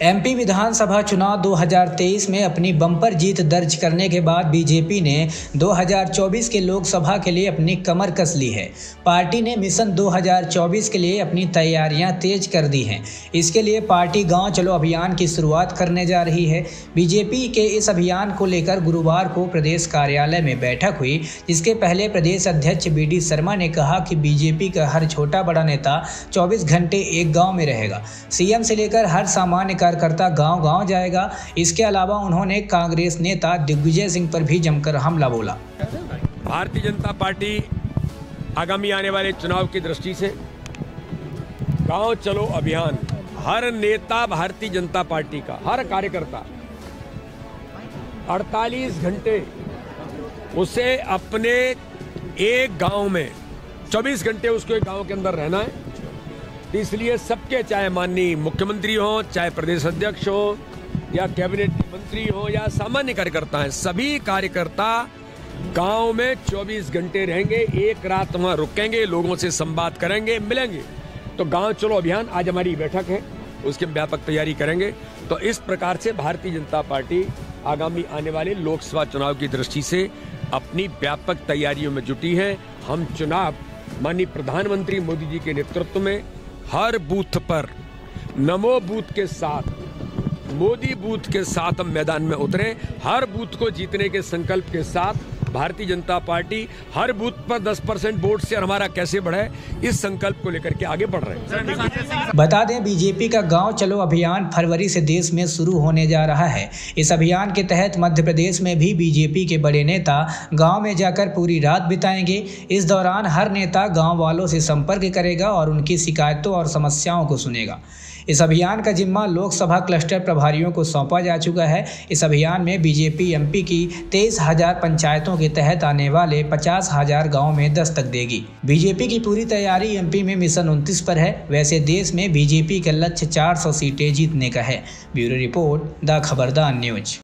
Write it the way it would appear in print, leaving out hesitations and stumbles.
MP विधानसभा चुनाव 2023 में अपनी बम्पर जीत दर्ज करने के बाद बीजेपी ने 2024 के लोकसभा के लिए अपनी कमर कस ली है। पार्टी ने मिशन 2024 के लिए अपनी तैयारियां तेज कर दी हैं। इसके लिए पार्टी गांव चलो अभियान की शुरुआत करने जा रही है। बीजेपी के इस अभियान को लेकर गुरुवार को प्रदेश कार्यालय में बैठक हुई, जिसके पहले प्रदेश अध्यक्ष BD शर्मा ने कहा कि बीजेपी का हर छोटा बड़ा नेता 24 घंटे एक गाँव में रहेगा। सीएम से लेकर हर सामान्य कार्यकर्ता गांव-गांव जाएगा। इसके अलावा उन्होंने कांग्रेस नेता दिग्विजय सिंह पर भी जमकर हमला बोला। भारतीय जनता पार्टी आगामी आने वाले चुनाव की दृष्टि से गांव चलो अभियान, हर नेता भारतीय जनता पार्टी का, हर कार्यकर्ता 48 घंटे उसे अपने एक गांव में 24 घंटे उसको एक गांव के अंदर रहना है। इसलिए सबके, चाहे माननीय मुख्यमंत्री हो, चाहे प्रदेश अध्यक्ष हो, या कैबिनेट मंत्री हो, या सामान्य कार्यकर्ता हैं, सभी कार्यकर्ता गांव में 24 घंटे रहेंगे। एक रात वहां रुकेंगे, लोगों से संवाद करेंगे, मिलेंगे। तो गांव चलो अभियान आज हमारी बैठक है, उसकी व्यापक तैयारी करेंगे। तो इस प्रकार से भारतीय जनता पार्टी आगामी आने वाले लोकसभा चुनाव की दृष्टि से अपनी व्यापक तैयारियों में जुटी है। हम चुनाव माननीय प्रधानमंत्री मोदी जी के नेतृत्व में हर बूथ पर नमो बूथ के साथ, मोदी बूथ के साथ हम मैदान में उतरे। हर बूथ को जीतने के संकल्प के साथ भारतीय जनता पार्टी हर बूथ पर 10% वोट से हमारा कैसे बढ़े, इस संकल्प को लेकर के आगे बढ़ रहे हैं। बता दें, बीजेपी का गांव चलो अभियान फरवरी से देश में शुरू होने जा रहा है। इस अभियान के तहत मध्य प्रदेश में भी बीजेपी के बड़े नेता गांव में जाकर पूरी रात बिताएंगे। इस दौरान हर नेता गांव वालों से संपर्क करेगा और उनकी शिकायतों और समस्याओं को सुनेगा। इस अभियान का जिम्मा लोकसभा क्लस्टर प्रभारियों को सौंपा जा चुका है। इस अभियान में बीजेपी एमपी की 23,000 पंचायतों के तहत आने वाले 50,000 गाँव में दस्तक देगी। बीजेपी की पूरी तैयारी एमपी में मिशन 29 पर है। वैसे देश में बीजेपी का लक्ष्य 400 सीटें जीतने का है। Bureau report, the Khabardar news.